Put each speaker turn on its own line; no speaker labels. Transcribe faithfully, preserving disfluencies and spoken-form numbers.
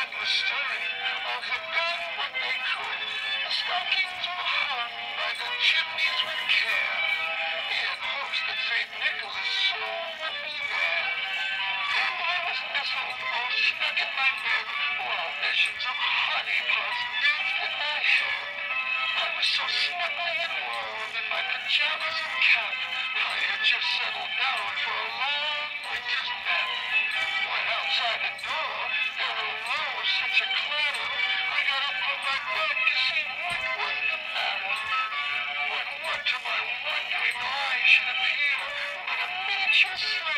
endless stirring, all forgot what they could. The stockings were hung by the chimneys with care, in hopes that Saint Nicholas soon would be there. And I was nestled all snug in my bed, while visions of honey pots danced in my head. I was so snugly and warm in my pajamas and cap, I had just settled down for a long winter's nap. When outside the door there arose such a clatter, I got up from my bed to see what was the matter. When what to my wondering eyes should appear but a miniature slave